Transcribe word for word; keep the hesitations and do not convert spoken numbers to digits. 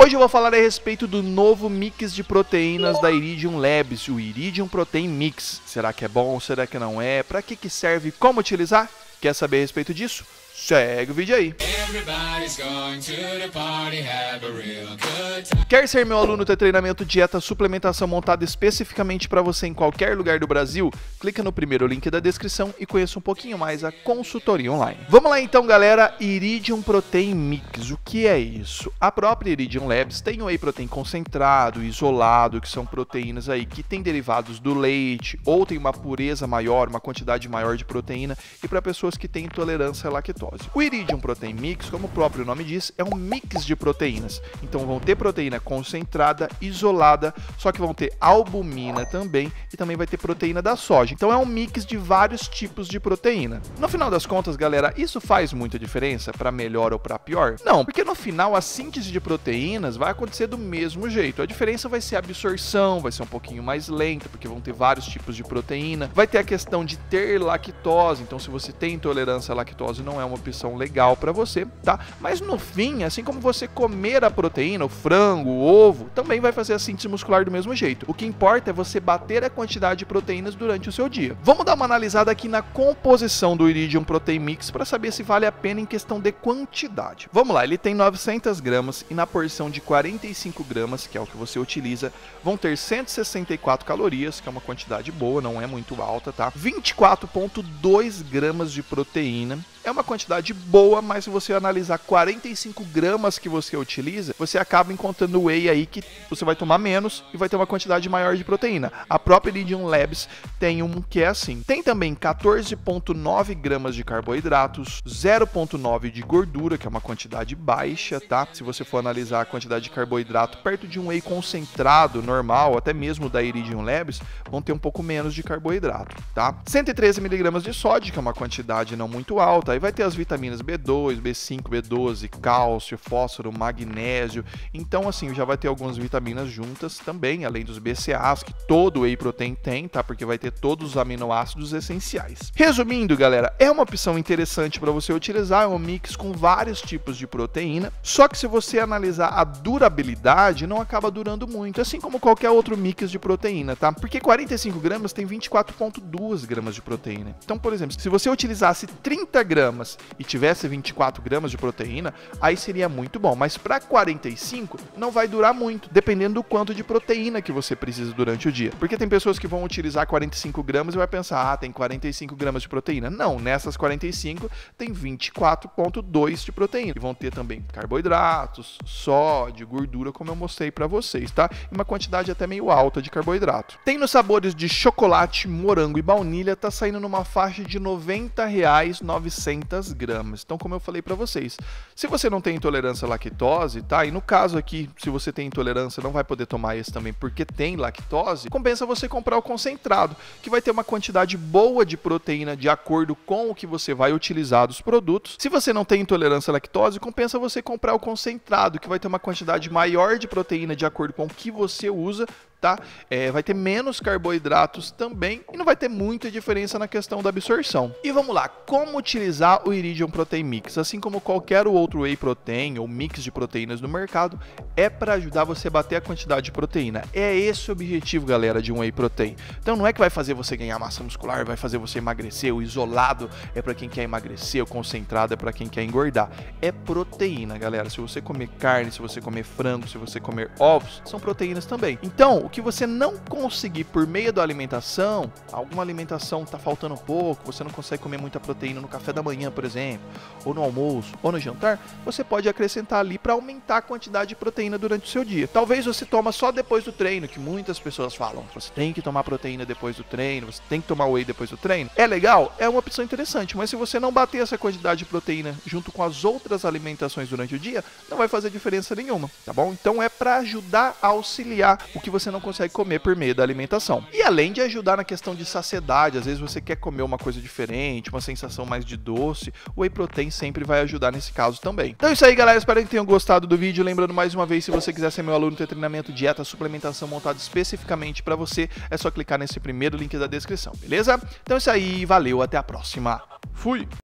Hoje eu vou falar a respeito do novo mix de proteínas da Iridium Labs, o Iridium Protein Mix. Será que é bom? Será que não é? Para que que serve? Como utilizar? Quer saber a respeito disso? Segue o vídeo aí. Quer ser meu aluno, ter treinamento, dieta, suplementação montada especificamente para você em qualquer lugar do Brasil? Clica no primeiro link da descrição e conheça um pouquinho mais a consultoria online. Vamos lá então, galera. Iridium Protein Mix. O que é isso? A própria Iridium Labs tem o whey protein concentrado, isolado, que são proteínas aí que têm derivados do leite ou tem uma pureza maior, uma quantidade maior de proteína, e para pessoas que têm intolerância à lactose. O Iridium Protein Mix, como o próprio nome diz, é um mix de proteínas. Então vão ter proteína concentrada, isolada, só que vão ter albumina também e também vai ter proteína da soja. Então é um mix de vários tipos de proteína. No final das contas, galera, isso faz muita diferença para melhor ou para pior? Não, porque no final a síntese de proteínas vai acontecer do mesmo jeito. A diferença vai ser a absorção, vai ser um pouquinho mais lenta, porque vão ter vários tipos de proteína. Vai ter a questão de ter lactose, então se você tem intolerância à lactose não é uma opção legal para você, tá? Mas no fim, assim como você comer a proteína, o frango, o ovo, também vai fazer a síntese muscular do mesmo jeito. O que importa é você bater a quantidade de proteínas durante o seu dia. Vamos dar uma analisada aqui na composição do Iridium Protein Mix para saber se vale a pena em questão de quantidade. Vamos lá, ele tem novecentas gramas e na porção de quarenta e cinco gramas, que é o que você utiliza, vão ter cento e sessenta e quatro calorias, que é uma quantidade boa, não é muito alta, tá? vinte e quatro vírgula dois gramas de proteína. É uma quantidade boa, mas se você analisar quarenta e cinco gramas que você utiliza, você acaba encontrando whey aí que você vai tomar menos e vai ter uma quantidade maior de proteína. A própria Iridium Labs tem um que é assim. Tem também quatorze vírgula nove gramas de carboidratos, zero vírgula nove de gordura, que é uma quantidade baixa, tá? Se você for analisar a quantidade de carboidrato perto de um whey concentrado normal, até mesmo da Iridium Labs, vão ter um pouco menos de carboidrato, tá? cento e treze miligramas de sódio, que é uma quantidade não muito alta. Aí vai ter as vitaminas B dois, B cinco, B doze, cálcio, fósforo, magnésio. Então, assim, já vai ter algumas vitaminas juntas também, além dos B C A As, que todo whey protein tem, tá? Porque vai ter todos os aminoácidos essenciais. Resumindo, galera, é uma opção interessante para você utilizar, é um mix com vários tipos de proteína, só que se você analisar a durabilidade, não acaba durando muito, assim como qualquer outro mix de proteína, tá? Porque quarenta e cinco gramas tem vinte e quatro vírgula dois gramas de proteína. Então, por exemplo, se você utilizasse trinta gramas e tivesse vinte e quatro gramas de proteína, aí seria muito bom, mas para quarenta e cinco não vai durar muito, dependendo do quanto de proteína que você precisa durante o dia, porque tem pessoas que vão utilizar quarenta e cinco gramas e vai pensar, ah, tem quarenta e cinco gramas de proteína. Não, nessas quarenta e cinco tem vinte e quatro vírgula dois de proteína, e vão ter também carboidratos, sódio, gordura, como eu mostrei para vocês, tá? E uma quantidade até meio alta de carboidrato. Tem nos sabores de chocolate, morango e baunilha, tá saindo numa faixa de noventa reais, novecentas gramas. Então, como eu falei para vocês, se você não tem intolerância à lactose, tá? E no caso aqui, se você tem intolerância, não vai poder tomar esse também porque tem lactose, compensa você comprar o concentrado, que vai ter uma quantidade boa de proteína de acordo com o que você vai utilizar dos produtos. Se você não tem intolerância à lactose, compensa você comprar o concentrado, que vai ter uma quantidade maior de proteína de acordo com o que você usa, tá? É, vai ter menos carboidratos também e não vai ter muita diferença na questão da absorção. E vamos lá, como utilizar o Iridium Protein Mix? Assim como qualquer outro whey protein ou mix de proteínas no mercado, é para ajudar você a bater a quantidade de proteína. É esse o objetivo, galera, de um whey protein. Então não é que vai fazer você ganhar massa muscular, vai fazer você emagrecer. O isolado é para quem quer emagrecer, o concentrado é para quem quer engordar. É proteína, galera. Se você comer carne, se você comer frango, se você comer ovos, são proteínas também. Então, o que você não conseguir por meio da alimentação, alguma alimentação está faltando um pouco, você não consegue comer muita proteína no café da manhã, por exemplo, ou no almoço, ou no jantar, você pode acrescentar ali para aumentar a quantidade de proteína durante o seu dia. Talvez você toma só depois do treino, que muitas pessoas falam, você tem que tomar proteína depois do treino, você tem que tomar whey depois do treino. É legal? É uma opção interessante, mas se você não bater essa quantidade de proteína junto com as outras alimentações durante o dia, não vai fazer diferença nenhuma, tá bom? Então é para ajudar a auxiliar o que você não consegue comer por meio da alimentação. E além de ajudar na questão de saciedade, às vezes você quer comer uma coisa diferente, uma sensação mais de doce, o whey protein sempre vai ajudar nesse caso também. Então é isso aí, galera, espero que tenham gostado do vídeo. Lembrando mais uma vez, se você quiser ser meu aluno, ter treinamento, dieta, suplementação montado especificamente para você, é só clicar nesse primeiro link da descrição, beleza? Então é isso aí, valeu, até a próxima. Fui!